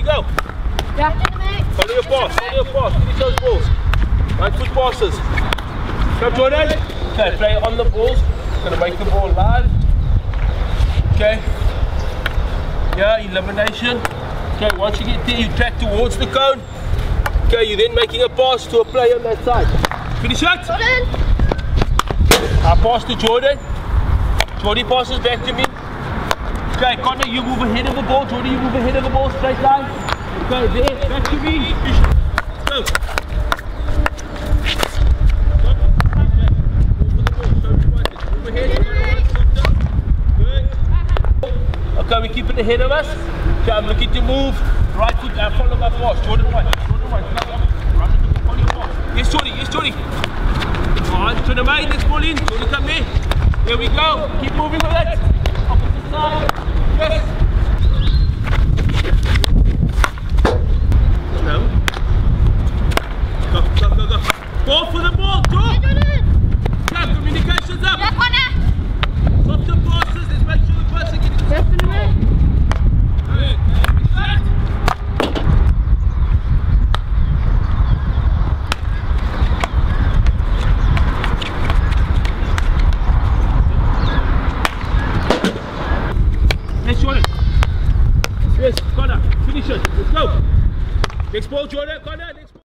go. Yeah. Follow your pass, finish those balls. Right foot passes. Go Jordan. Okay, play on the balls. Gonna make the ball live. Okay. Yeah, elimination. Okay, once you get there, you track towards the cone. Okay, you're then making a pass to a player on that side. Finish it. Jordan. I pass to Jordan. Jordy passes back to me. Okay, Connor, you move ahead of the ball. Jordy, you move ahead of the ball. Straight line. Okay, there, back to me. Go. Okay, we keep it ahead of us. Okay, I'm looking to move. Right foot, follow my pass. Jordan right. Yes, Jordy, yes, Jordy. Alright, to the main, let's pull in. Jordy, come there. There we go. Keep moving with it. Opposite side. Yes. No. Go. Go for the ball, Jordan. Come, communication's up. Yeah, Connor. Stop the passes. Let's make sure the person gets it. Definitely. Yes, Jordan. Yes, Connor. Finish it. Let's go. Next ball, Jordan. Connor.